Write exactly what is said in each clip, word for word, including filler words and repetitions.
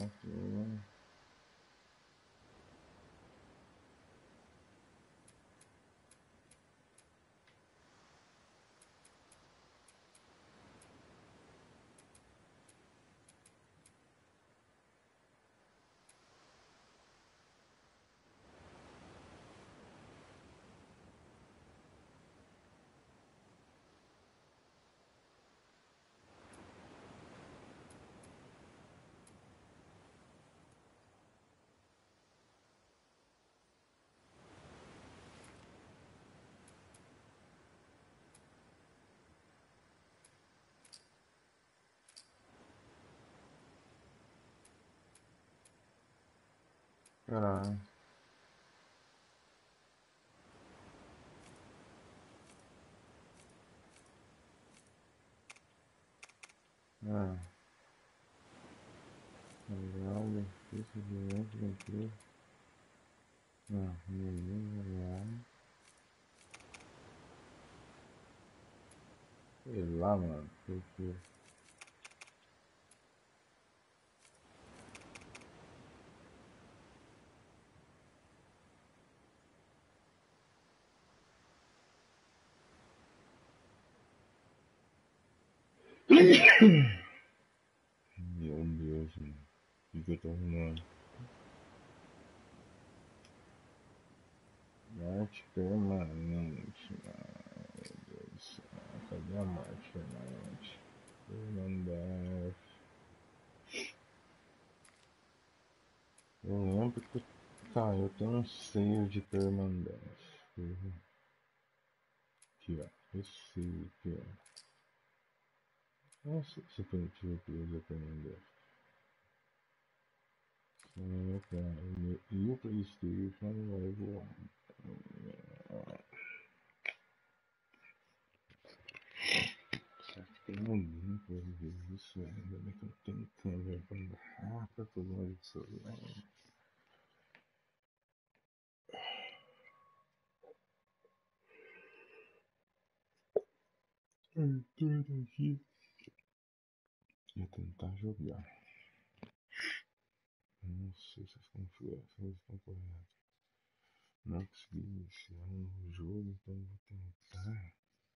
aqui. Caralho. Ah. Legal, benefício de dentro da empresa. Ah, menino, real. Sei lá, mano. Porque. Meu Deus, mano. O que eu tô arrumando? Marte permanente, mano. Meu Deus do céu. Cadê a Marte permanente? Permanente. Eu lembro que. Tá, eu tenho um save de permanente. Aqui, ó. Esse save aqui, ó. Nossa, se permitiu que usa permanente. E o PlayStation vai voar. Será que tem alguém pra ver isso ainda? Bem que eu tenho câmera pra dar pra todo mundo de celular. Tudo aqui. Ia tentar jogar. Não sei se as configurações estão corretas. Não consegui iniciar um novo jogo, então vou tentar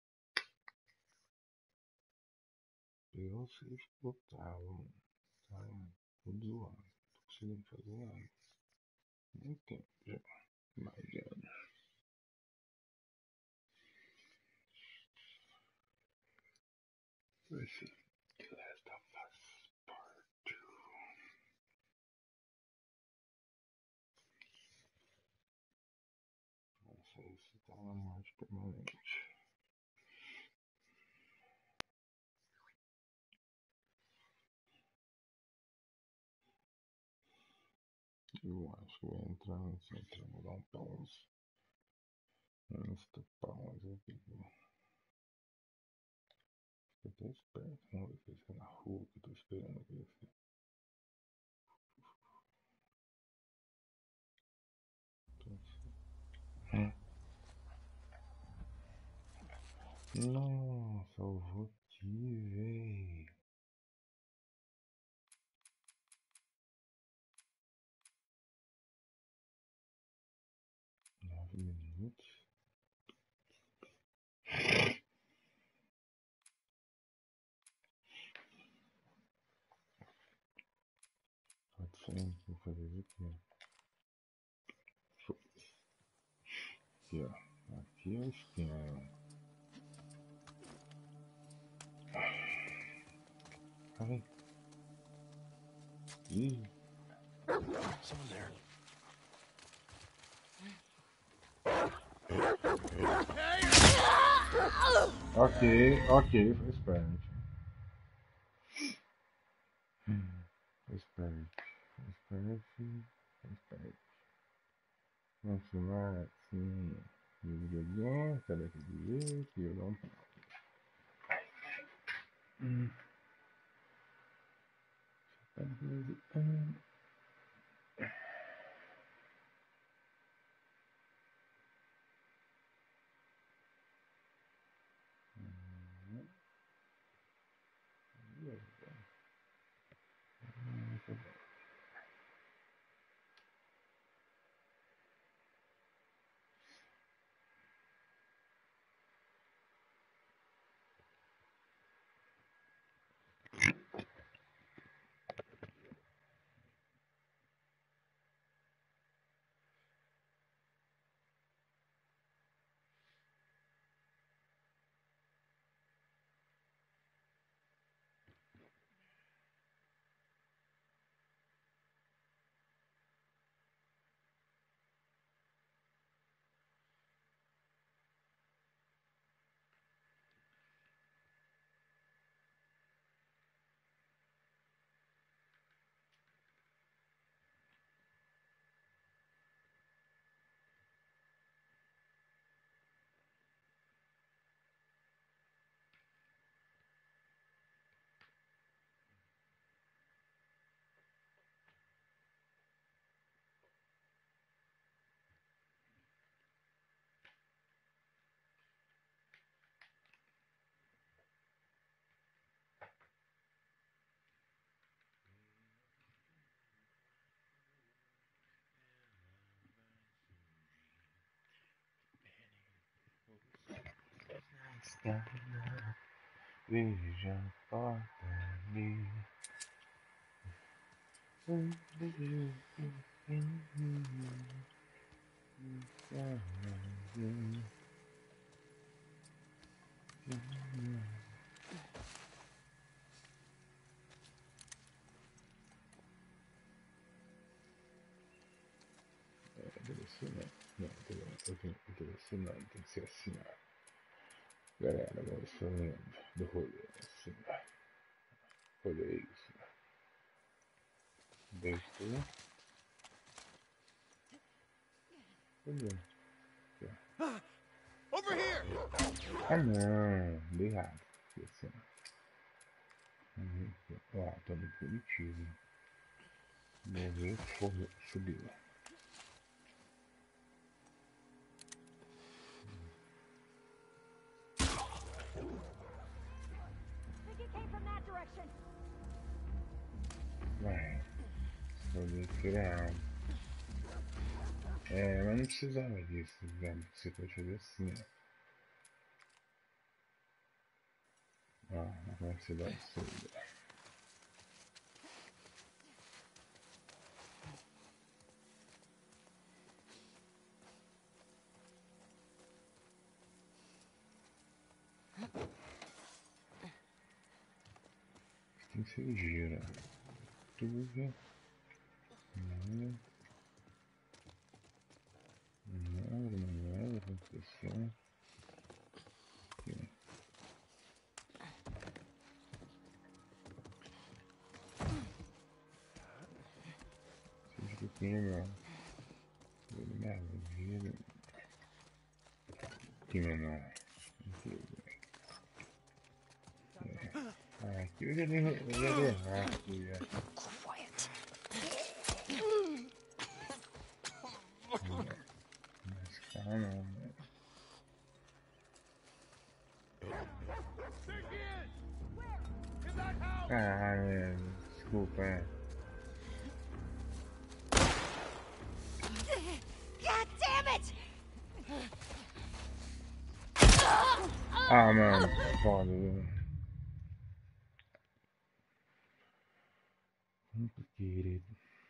pegar o save que botava, mano. Tá tudo zoado. Não tô conseguindo fazer nada. Nem tempo já. Mais de ano. Vai ser The Last of Us Part dois. Não sei se tá na morte permanente. Eu acho que vai entrar nesse entrar, vou dar um pause. Insta pause aqui. Eu tô esperto, vamos ver se ele fica na rua que eu tô esperando aqui. Hum. Nossa, eu vou aqui, véi. Nove minutos. Pode ser, vou fazer isso aqui. Aqui, ó. Aqui é o esquema. Ai. Ih. Someone's there. Ok, ok, foi esperto. Foi esperto. Foi esperto. Foi esperto. Continuar assim. No videogame, cadê aquele jeito? Eu não. Hum. Tá visitando. escada, veja a porta ali. Deve ser não, não, eu tenho que assinar, tem que ser assinado. Galera, agora estou lendo do rolê, assinar. Rolê isso. Deixa. Over here! Ah não, dei errado. Assim. Ó, tá no positivo. Morreu, foi, subiu. Vai. Vou tirar. É, mas não precisava disso, velho. Você pode fazer assim, ó. Ó, agora você dá isso aí. Tem que ser gira. Tudo. Não. Não, não, não, aconteceu. Aqui. Seja pequeno, meu. Gira. Aqui, menor. Aqui. Ah, aqui eu já dei errado aqui, já. Quiet. Mas calma, né? Ah, é, desculpa, é. God damn it! Ah, mano, foda, velho. Complicated.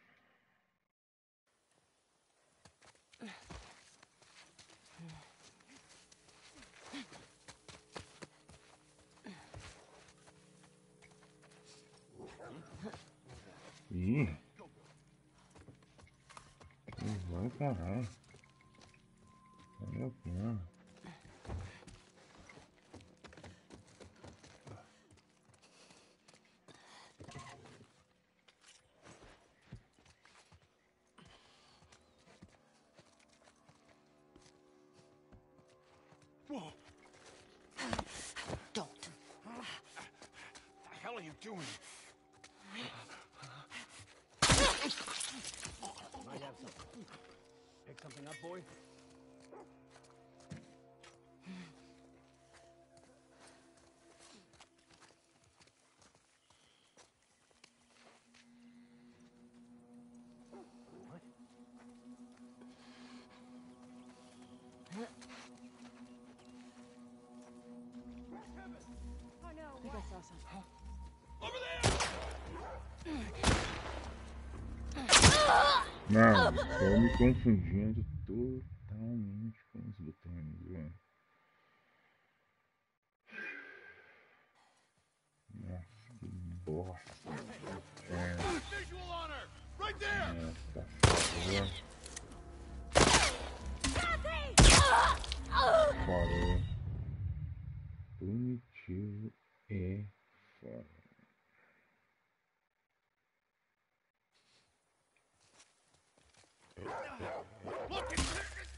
Ih. Vai, caralho. Olha o piano. Whoa! Don't. What the hell are you doing? Might have something. Pick something up, boy? What? Oh no. I think I saw something. Over there! Não, tô me confundindo totalmente com os botões, velho. Nossa, que bosta. É, Visual on her! Right there! é, tá foda, foda. Punitivo e foda. Look, it's...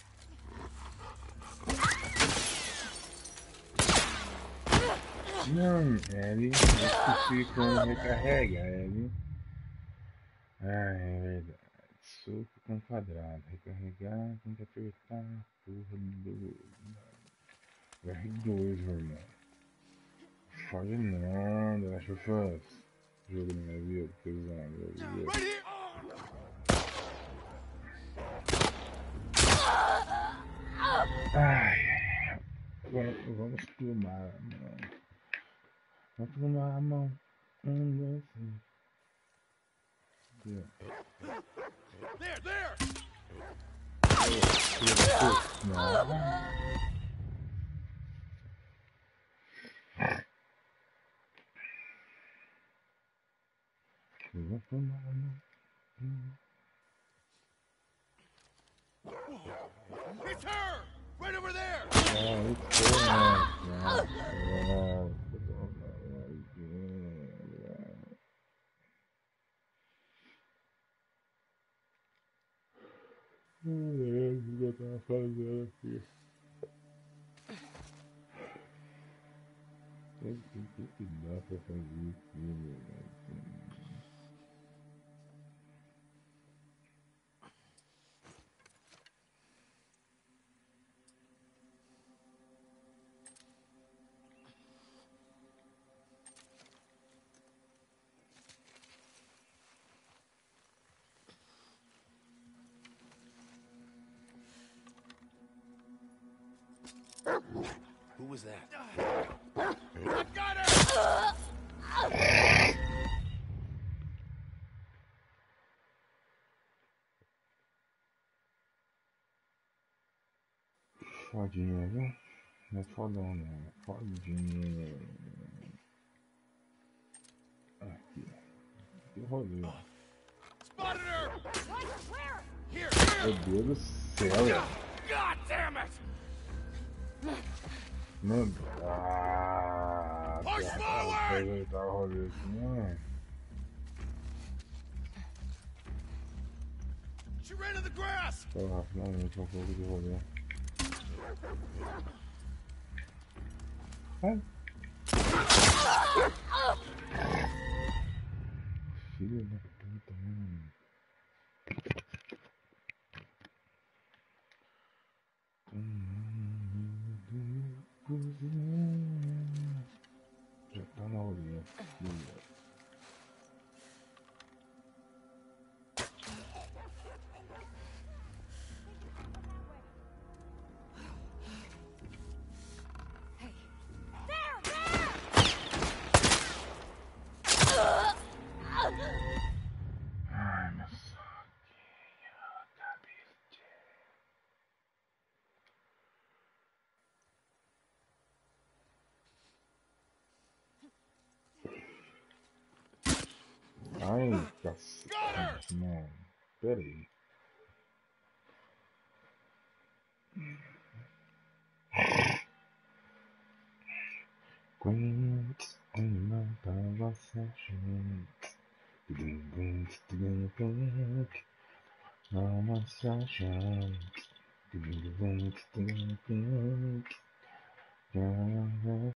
Não, L, esqueci como recarrega, L. Ah, é verdade. Soco com quadrado. Recarregar, tem que apertar a porra do... R dois, meu irmão. Fode nada, acho que foi jogo na minha vida, pesado, viu? Right here! Ai, Vamos, vamos plumar a mão. Vamos plumar a mão. Um, dois, três. There, there! Filha da puta. Não. Vamos plumar a mão. It's her! Right over there! Ah, isso é, o que eu tava fazendo aqui? O que dá pra fazer aqui, meu Deus? Who was that? I got her! Fodinha, viu? Não é fodão, não. É fodinha. Aqui. Que rolê. Spotted her! What? Where? Here, Meu here! Deus do céu. God damn it! Mano. Ah, Push cara, forward! vai ajeitar o rolê aqui, não. She ran in the grass! Porra, finalmente um pouco de rolê. Ai. Filho da puta, mano. Já tá na orelha. Ai, meu soquinho, cabeça. Ai, cacete, mano. Pera aí. Quantos uma pra você junto? Uma só junto.